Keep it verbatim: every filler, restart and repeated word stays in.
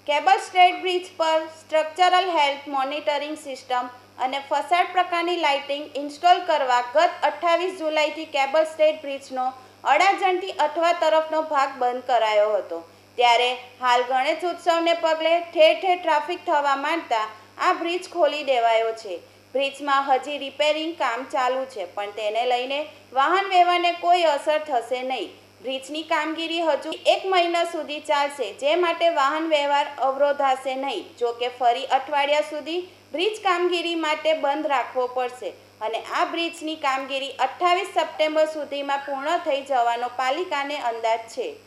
Cable stayed bridge પર structural health monitoring system અને facade પ્રકારની લાઇટિંગ ઇન્સ્ટોલ કરવા ગત અઠ્ઠાવીસ જુલાઈથી કેબલ સ્ટેડ બ્રિજનો અડાજણથી અઠવા તરફનો ભાગ બંધ કરાયો હતો। ત્યારે હાલ ગણેશ ઉત્સવને પગલે ઠેર ઠેર ટ્રાફિક થવા માંડતા આ બ્રિજ ખોલી દેવાયો છે। બ્રિજમાં હજી રિપેરિંગ કામ ચાલુ છે, પણ તેને લઈને વાહન વ્યવહારને કોઈ અસર થશે નહીં। બ્રિજની કામગીરી હજુ એક મહિના સુધી ચાલશે, જે માટે વાહન વ્યવહાર અવરોધાશે નહીં। જો કે ફરી અઠવાડિયા સુધી બ્રિજ કામગીરી માટે બંધ રાખવો પડશે અને આ બ્રિજની કામગીરી અઠ્ઠાવીસ સપ્ટેમ્બર સુધીમાં પૂર્ણ થઈ જવાનો પાલિકાને અંદાજ છે।